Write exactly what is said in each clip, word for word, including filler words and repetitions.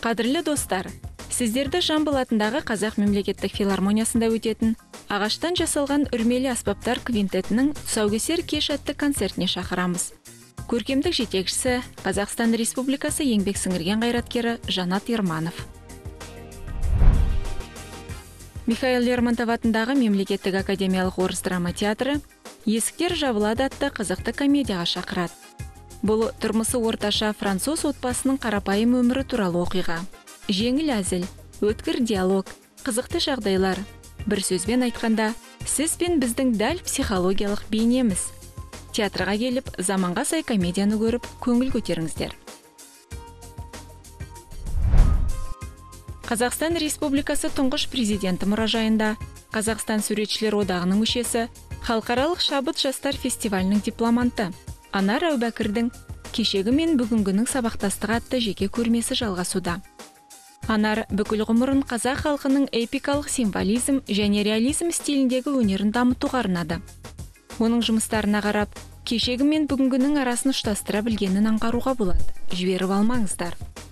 Қадірлі достар, сіздерді Жамбыл атындағы Қазақ мемлекеттік филармониясында өтетін ағаштан жасалған үрмелі аспаптар квинтетінің тұсаукесер кеш атты концертіне шақырамыз. Көркемдік жетекшісі Қазақстан Республикасы еңбек сіңірген қайраткері Жанат Ерманов. Михаил Лермонтов атындағы мемлекеттік академиялық орыс драма театры «Есіктер жабылады» атты қызықты комедияға шақырады. Бұл тұрмысы орташа француз отбасының қарапайым өмірі туралы оқиға. Жеңіл әзіл, өткір диалог, қызықты жағдайлар. Бір сөзбен айтқанда, сіз бен біздің дәл психологиялық бейнеміз. Театрға келіп, заманға сай комедияны көріп, көңіл көтеріңіздер. Қазақстан Республикасы тұңғыш президенті мұражайында Қазақстан суретшілер одағының мүшесі, халықаралық шабыт жастар фестивалінің дипломанты Анар Әубәкірдің кешегі мен бүгінгінің сабақтастығы атты жеке көрмесі жалғасуда. Анар бүкіл ғұмырын қазақ халқының эпикалық символизм және реализм стиліндегі өнерін дамытуға арнады. Оның жұмыстарына қарап, кешегі мен бүгінгінің арасын ұштастыра білгенін аңғаруға болады. Жіберіп алмаңыздар.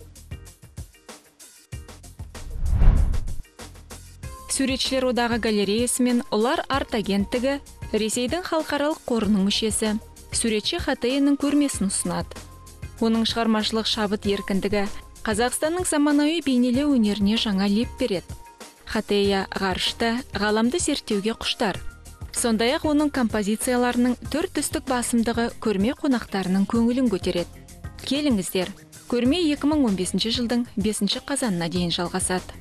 Суретшілер одағы галереясы мен Ұлар арт агенттігі Ресейдің халықаралық қорының мүшесі суретші Хатеяның көрмесін ұсынады. Оның шығармашылық шабыт еркіндігі Қазақстанның заманауи бейнелеу өнеріне жаңа леп береді. Хатея ғарышты, ғаламды зерттеуге құштар. Сондай-ақ оның композицияларының төрт түстік басымдығы көрме қонақтарының көңілін көтереді. Келіңіздер, көрме екі мың он бесінші жылдың бесінші қазанына дейін жалғасады.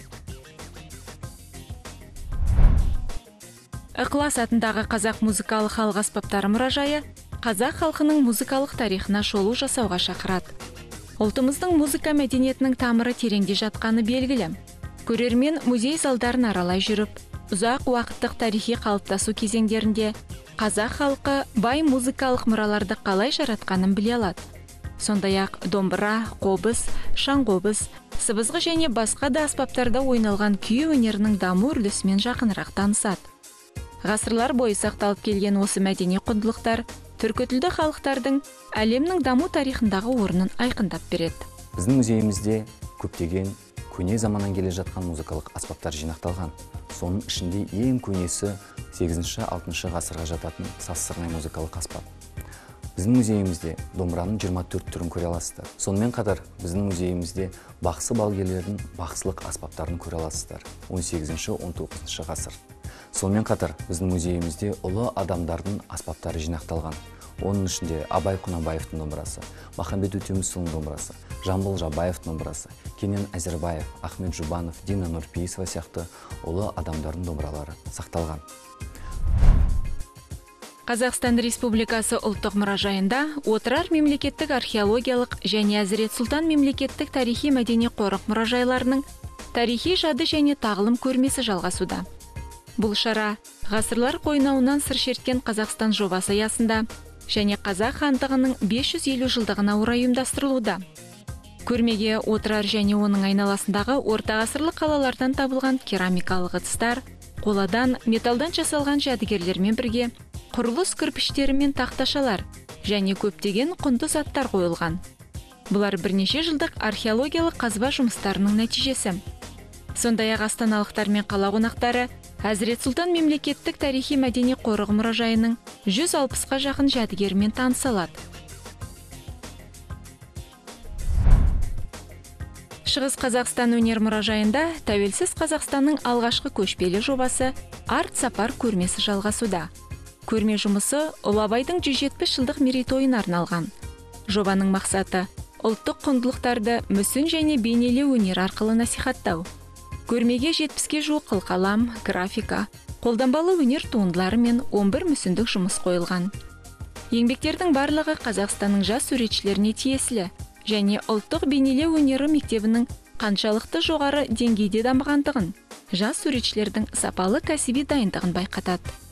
Ықылас атындағы Қазақ музыкалық халық аспаптары мұражайы қазақ халқының музыкалық тарихына шолу жасауға шақырады. Ұлтымыздың музыка мәдениетінің тамыры тереңде жатқаны белгілі. Көрермен музей залдарын аралай жүріп, ұзақ уақыттық тарихи қалыптасу кезеңдерінде қазақ халқы бай музыкалық мұраларды қалай жаратқанын біле алады. Сондай-ақ домбыра, қобыз, шаңқобыз, сыбызғы және басқа да аспаптарда ойналған күй өнерінің даму үрдісімен жақынырақ танысады. Ғасырлар бойы сақталып келген осы мәдени құндылықтар түркі тілді халықтардың әлемнің даму тарихындағы орнын айқындап береді. Біздің музейімізде көптеген көне заманнан келе жатқан музыкалық аспаптар жинақталған. Соның ішінде ең көнесі сегізінші-алтыншы ғасырға жататын сазсырнай музыкалық аспап. Біздің музейімізде домбыраның жиырма төрт түрін көре аласыздар. Сонымен қатар біздің музейімізде бақсы балгерлердің бақсылық аспаптарын көре аласыздар. он сегізінші-он тоғызыншы ғасыр. Сонымен қатар біздің музейімізде ұлы адамдардың аспаптары жинақталған. Оның ішінде Абай Құнанбаевтың домбырасы, Махамбет Өтемісұлының домбырасы, Жамбыл Жабаевтың домбырасы, Кенен Әзірбаев, Ахмет Жұбанов, Дина Нұрпейісова сияқты ұлы адамдардың домбыралары сақталған. Қазақстан Республикасы ұлттық мұражайында Отырар мемлекеттік археологиялық және Әзірет Сұлтан мемлекеттік тарихи мәдени қорық мұражайларының тарихи жады және тағылым көрмесі жалғасуда. Бұл шара ғасырлар қойнауынан сыр шерткен Қазақстан жобасы аясында және Қазақ хандығының бес жүз елу жылдығына орай ұйымдастырылуда. Көрмеге Отырар және оның айналасындағы орта ғасырлық қалалардан табылған керамикалық ыдыстар, қоладан, металдан жасалған жәдігерлермен бірге құрылыс кірпіштері мен тақташалар және көптеген құнды заттар қойылған. Бұлар бірнеше жылдық археологиялық қазба жұмыстарының нәтижесі. Сондай-ақ астаналықтар мен қала қонақтары Әзірет Сұлтан мемлекеттік тарихи мәдени қорығы мұражайының жүз алпысқа жақын жәдігермен таныса алады. Шығыс Қазақстан өнер мұражайында тәуелсіз Қазақстанның алғашқы көшпелі жобасы арт сапар көрмесі жалғасуда. Көрме жұмысы Ұлы Абайдың жүз жетпіс жылдық мерейтойына арналған. Жобаның мақсаты ұлттық құндылықтарды мүсін және бейнелеу өнер арқылы насихаттау. Көрмеге жетпіске жуық қылқалам, графика, қолданбалы өнер туындылары мен он бір мүсіндік жұмыс қойылған. Еңбектердің барлығы Қазақстанның жас суретшілеріне тиесілі және ұлттық бейнелеу өнері мектебінің қаншалықты жоғары деңгейде дамығандығын, жас суретшілердің сапалы кәсіби дайындығын байқатады.